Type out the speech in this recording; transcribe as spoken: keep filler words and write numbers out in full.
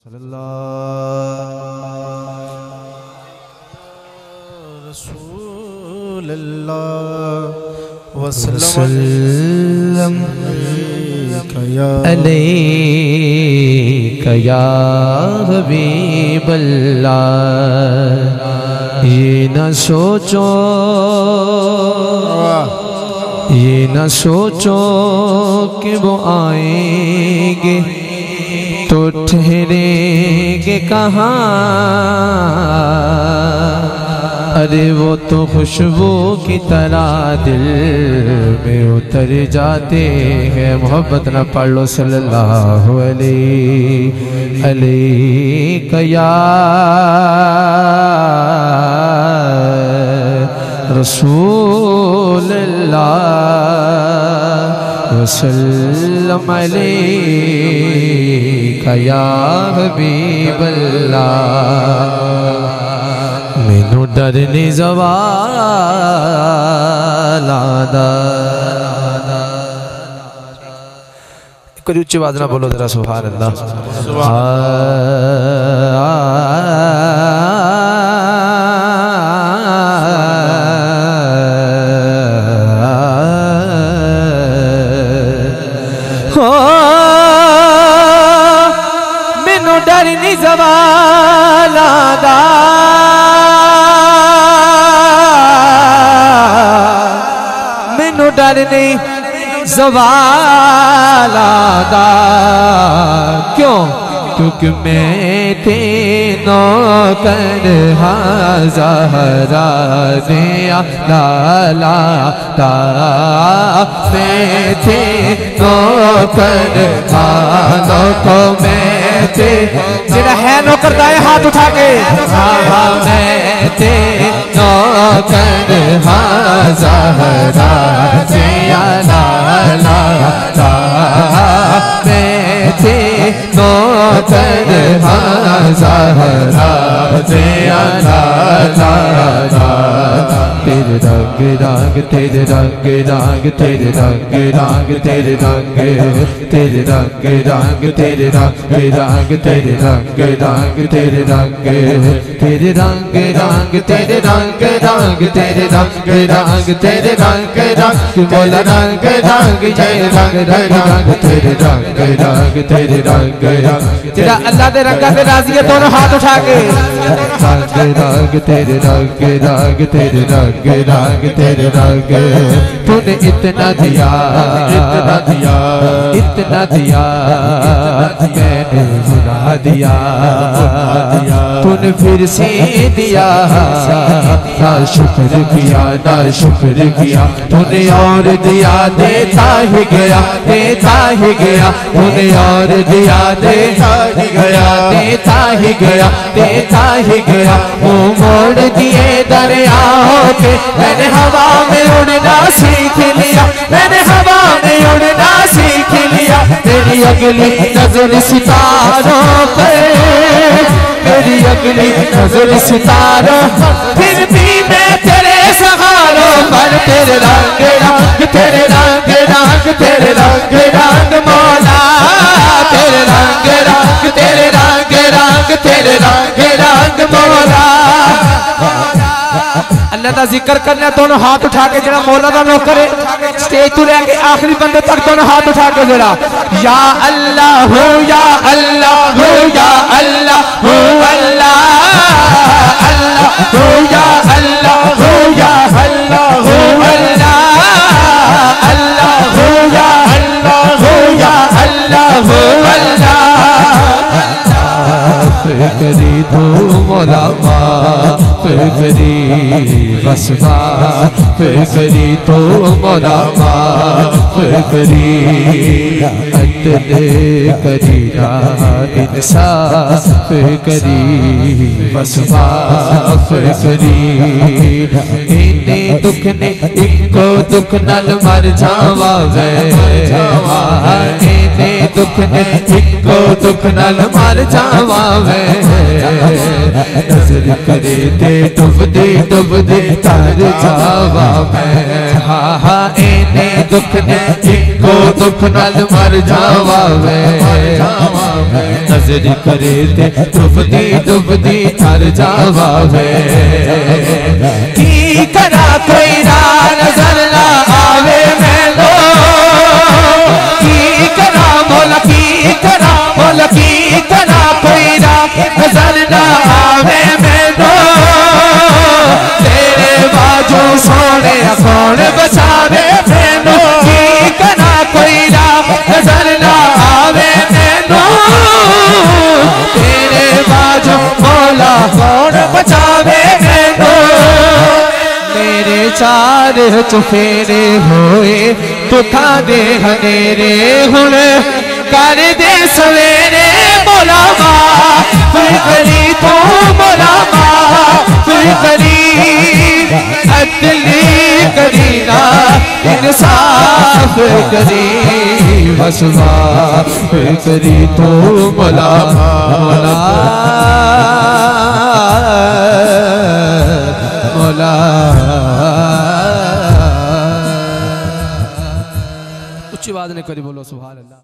सल्लल्लाहु वसल्लम अलैका या हबीबल्लाह। ये न सोचो ये न सोचो कि वो आएंगे तो ठहरेंगे कहाँ। अरे वो तो खुशबू की तरह दिल में उतर जाते हैं। मोहब्बत न पढ़ लो सल्लल्लाहु अलैका या रसूल अल्लाह वसल्लम अलैका या हबीबल्लाह। मैनू डर नहीं ज़वाल आदा। कोई उच्च आवाज़ ना बोलो जरा सुभान अल्लाह। मैनू डर नहीं ज़वाल आदा। मैनू डर नहीं ज़वाल आदा। क्यों? क्योंकि मैं ते नौकर ज़हरा दे लाला ता। मैं ते नौकर खानो को मैं ते जेड़ा है नौकर दाए हाथ उठा के। मैं ते नौकर ज़हरा दे लाला ता। मैं ते नौकर ज़हरा दे लाला ता। तेरे रंग रंग तेरे रंग रंग तेरे रंग रंग तेरे रंग तेरे रंग रंग तेरे रंग रंग तेरे रंग रंग तेरे रंग तेरे रंग रंग तेरे रंग रंग तेरे रंग रंग तेरे रंग रंग बोला रंग रंग जय रंग रंग तेरे रंग रंग तेरे रंग रंग तेरा अल्लाह दे रंगा से राजी है। दोनों हाथ उठा के रंग रंग तेरे रंग रंग तेरे रंग रंग तेरे रंग। तूने इतना दिया इतना दिया इतना दिया मैंने भुला दिया। तूने फिर से दिया ना शुक्र किया ना शुक्र किया। तूने और दिया देता ही गया देता ही गया। तूने और दिया देता ही गया देता ही गया देता ही गया। मुँह मोड़ दिए दरियाओं के मैंने हवा में उड़ना सीख लिया। मैंने हवा में उड़ना सीख लिया। तेरी अगली नजर सितारों पे मेरी अगली नजर सितारों फिर भी मैं तेरे सहारों पर। तेरे रंग रंग तेरे रंग रंग तेरे रंग रंग मौला। तेरे रंग रंग तेरे रंग रंग तेरे रंग रंग मौला। अल्लाह का जिक्र करना दोनों हाथ उठा के जरा मौला का नौकर है स्टेज तो लेके आखिरी बंदे तक दोनों हाथ उठा के जरा या अल्लाह हो या अल्लाह हो या अल्लाह हो अल्लाह अल्लाह हो या अल्लाह हो या अल्लाह हो अल्लाह अल्लाह हो या अल्लाह हो या अल्लाह हो अल्लाह। करी तो मौला माफ करी बस माफ करी तो मौला माफ करी। अदले करी ना इंसाफ करी बस माफ करी। इन्ने दुख ने इको दुख नल मर जावा वे। इन्ने दुख ने इको दुख नल मर जावा वे। नजर करे ते डुब दे डुब दे तर जावा मैं। हा हा इन्ने दुख ने इको दुख नाल मर जावा वे नजर करे ते डुबदी डुबदी तर जावा वे की करा कोई राह नजर ना आवे मैनू की करा मोला की करा मोला की करा कोई राह नजर ना आवे मैनू तेरे बाजू सोने कौन बचावे मैनू की करा कोई राह नजर ना आवे मैनू तेरे बाजू मौला कौन बचावे मैनू मेरे चार चुफेरे होए दुखा दे हनेरे हुण कर दे सवेरे मौला फिर करी तो मौला फिर करी अदली करीना इंसाफ करी बसवा फिर करी तो मौला मौला मौला उच्च आवाज ने करी बोलो सुभान अल्लाह।